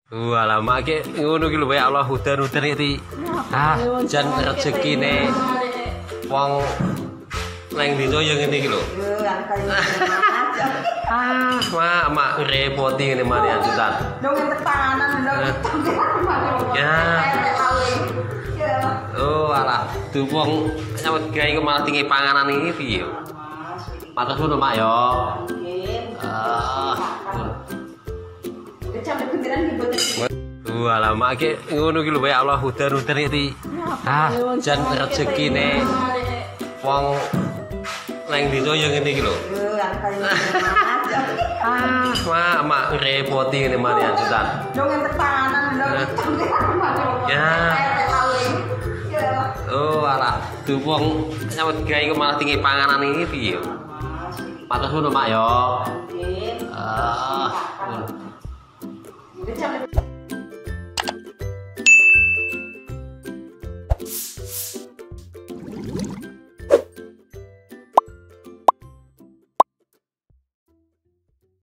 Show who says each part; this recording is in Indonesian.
Speaker 1: Walah mak ki ngono ki lho ya Allah udan-udan iki. Jan rezekine wong nang desa ya ngene iki lho. Mak repoti ngene marian jutan.
Speaker 2: Dong entek panganan
Speaker 1: Ya. Oh alah, tuh wong nyawet gawe kok malah tinggi panganan iki piye? Matur suwun mak yo. Walah mak ki ngono ki lho ya Allah udan-udan iki. Jan rezekine wong nang desa ya ngene iki lho. Mak repoti ngene marian jutan.
Speaker 2: Dong entek panganan
Speaker 1: Ya. Oh alah, tuh wong nyawet gawe kok malah tinggi panganan iki piye? Matur suwun mak yo.